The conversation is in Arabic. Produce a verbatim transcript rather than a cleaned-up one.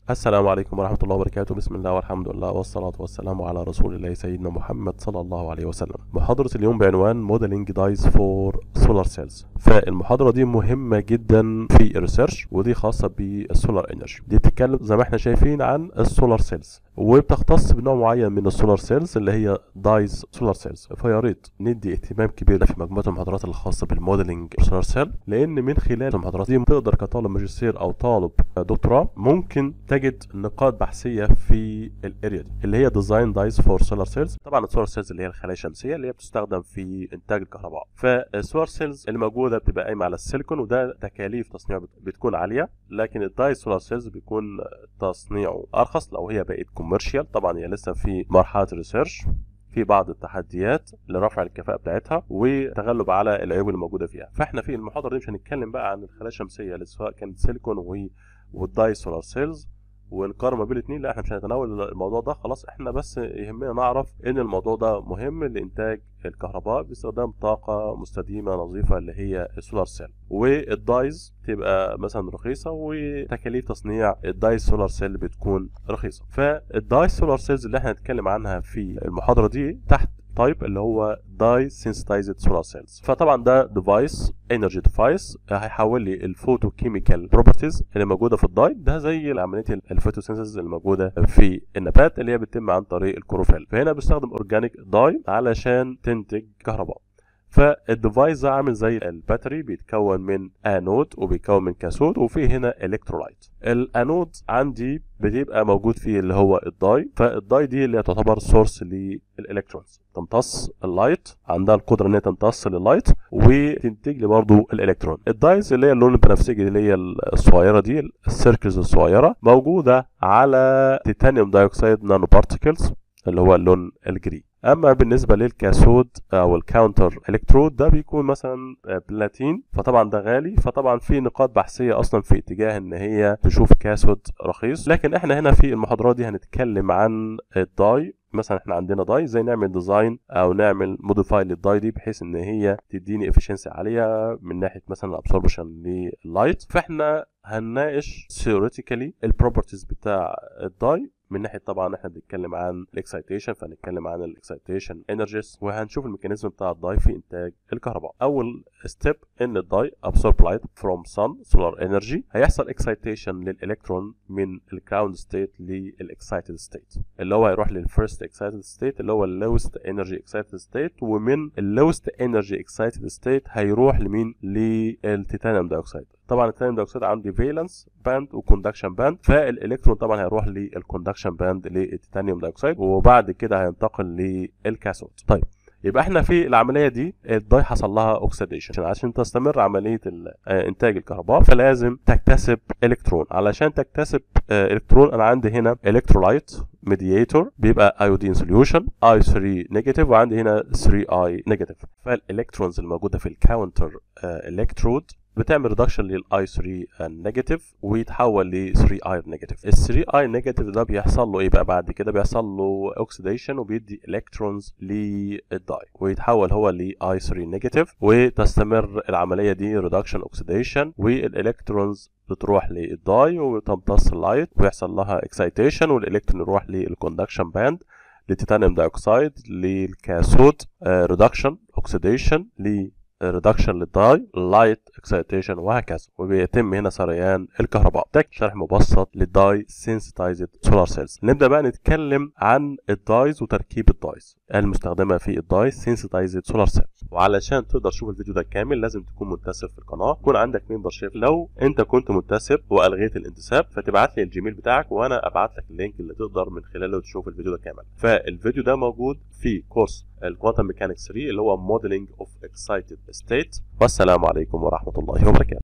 السلام عليكم ورحمة الله وبركاته. بسم الله والحمد لله والصلاة والسلام على رسول الله سيدنا محمد صلى الله عليه وسلم. محاضرة اليوم بعنوان Modeling Dies for Solar Cells. فالمحاضرة دي مهمة جدا في الريسيرش، ودي خاصة بالسولار انرجي. دي بتتكلم زي ما احنا شايفين عن السولار سيلز، وبتختص بنوع معين من السولار سيلز اللي هي دايز سولار سيلز. فيا ريت ندي اهتمام كبير في مجموعة المحاضرات الخاصة بالموديلنج سولار سيل، لان من خلال المحاضرات دي تقدر كطالب ماجستير او طالب دكتوراه ممكن تجد نقاط بحثيه في الاريا دي اللي هي ديزاين دايز فور سولار سيلز. طبعا السولار سيلز اللي هي الخلايا الشمسيه اللي هي بتستخدم في انتاج الكهرباء. فالسولار سيلز اللي موجوده بتبقى قايمه على السيليكون، وده تكاليف تصنيعه بتكون عاليه، لكن الدايز سولار سيلز بيكون تصنيعه ارخص لو هي بقت كوميرشال. طبعا هي لسه في مرحله الريسيرش، في بعض التحديات لرفع الكفاءة بتاعتها وتغلب على العيوب اللي موجودة فيها. فاحنا في المحاضرة دي مش هنتكلم بقى عن الخلايا الشمسية اللي سواء كانت سيليكون والداي سولار سيلز ونقارن ما بين الاثنين، لا احنا مش هنتناول الموضوع ده خلاص. احنا بس يهمنا نعرف ان الموضوع ده مهم لانتاج الكهرباء باستخدام طاقة مستديمة نظيفة اللي هي السولار سيل. والدايز تبقى مثلا رخيصة، وتكاليف تصنيع الدايز سولار سيل بتكون رخيصة. فالدايز سولار سيلز اللي احنا هنتكلم عنها في المحاضرة دي تحت تايب اللي هو داي سينسيتايزد سولار سيلز. فطبعا ده ديفايس انرجي ديفايس هيحول لي الفوتوكيميكال بروبرتيز اللي موجوده في الداي ده زي عمليه الفوتوسينثيسيس اللي موجوده في النبات اللي هي بتتم عن طريق الكلوروفيل. فهنا بستخدم اورجانيك داي علشان تنتج كهرباء. فالديفايس ده عامل زي الباتري، بيتكون من انود وبيتكون من كاثود، وفيه هنا الكترولايت. الانود عندي بتبقى موجود فيه اللي هو الداي، فالداي دي اللي تعتبر سورس للالكترونز، تمتص اللايت، عندها القدره ان هي تمتص لللايت وتنتج لي برضه الالكترون. الدايز اللي هي اللون البنفسجي اللي هي الصغيره دي، السيركلز الصغيره، موجوده على تيتانيوم دايوكسيد نانو بارتيكلز اللي هو اللون الجري. اما بالنسبه للكاثود او الكاونتر الكترود ده بيكون مثلا بلاتين، فطبعا ده غالي. فطبعا في نقاط بحثيه اصلا في اتجاه ان هي تشوف كاثود رخيص، لكن احنا هنا في المحاضرات دي هنتكلم عن الداي. مثلا احنا عندنا داي ازاي نعمل ديزاين او نعمل موديفاي للداي دي بحيث ان هي تديني افشنسي عاليه من ناحيه مثلا الابسوربشن لللايت. فاحنا هنناقش ثيوريتيكالي البروبرتيز بتاع الداي من ناحيه طبعا احنا بنتكلم عن الاكسايتيشن، فهنتكلم عن الاكسايتيشن انرجيز، وهنشوف الميكانيزم بتاع الداي في انتاج الكهرباء. اول ستيب ان الداي ابسورب لايت فروم سان سولار انرجي، هيحصل اكسايتيشن للالكترون من الجراوند ستيت للاكسايتد ستيت، اللي هو هيروح للفيرست اكسايتد ستيت اللي هو اللوست انرجي اكسايتد ستيت، ومن اللوست انرجي اكسايتد ستيت هيروح لمين؟ للتيتانيوم دايوكسيد. طبعا التيتانيوم دايوكسيد عندي فالنس باند وكوندكشن باند، فالالكترون طبعا هيروح للكوندكشن باند للتيتانيوم دايوكسيد، وبعد كده هينتقل للكاثود. طيب يبقى احنا في العمليه دي الداي حصل لها اوكسيديشن. عشان تستمر عمليه انتاج الكهرباء فلازم تكتسب الكترون. علشان تكتسب الكترون انا عندي هنا الكترولايت ميدياتور بيبقى ايودين سوليوشن اي ثلاثة نيجاتيف، وعندي هنا ثلاثة اي نيجاتيف. فالالكترونز الموجوده في الكاونتر الكترود بتعمل ريدكشن للاي ثلاثة نيجاتيف ويتحول ل ثلاثة اي نيجاتيف. ال ثلاثة اي نيجاتيف ده بيحصل له ايه بقى بعد كده؟ بيحصل له اوكسيديشن وبيدي الكترونز للداي ويتحول هو ل اي ثلاثة نيجاتيف، وتستمر العمليه دي ريدكشن اوكسيديشن، والالكترونز بتروح للداي وتمتص اللايت ويحصل لها اكسايتيشن، والالكترون يروح للكوندكشن باند للتيتانيوم دايوكسيد للكاثود ريدكشن اوكسيديشن ل ريدكشن للداي لايت اكسايتيشن، وهكذا. وبيتم هنا سريان الكهرباء. ده شرح مبسط للداي سينسيتايزد سولار سيلز. نبدا بقى نتكلم عن الدايز وتركيب الدايز المستخدمه في الداي سينسيتايزد سولار سيل. وعلشان تقدر تشوف الفيديو ده كامل لازم تكون منتسب في القناه، يكون عندك ممبرشيب. لو انت كنت منتسب والغيت الانتساب فتبعت لي الجيميل بتاعك وانا ابعت لك اللينك اللي تقدر من خلاله تشوف الفيديو ده كامل. فالفيديو ده موجود في كورس الكوانتم ميكانكس ثلاثة اللي هو موديلنج اوف اكسايتد ستيت. والسلام عليكم ورحمه الله وبركاته.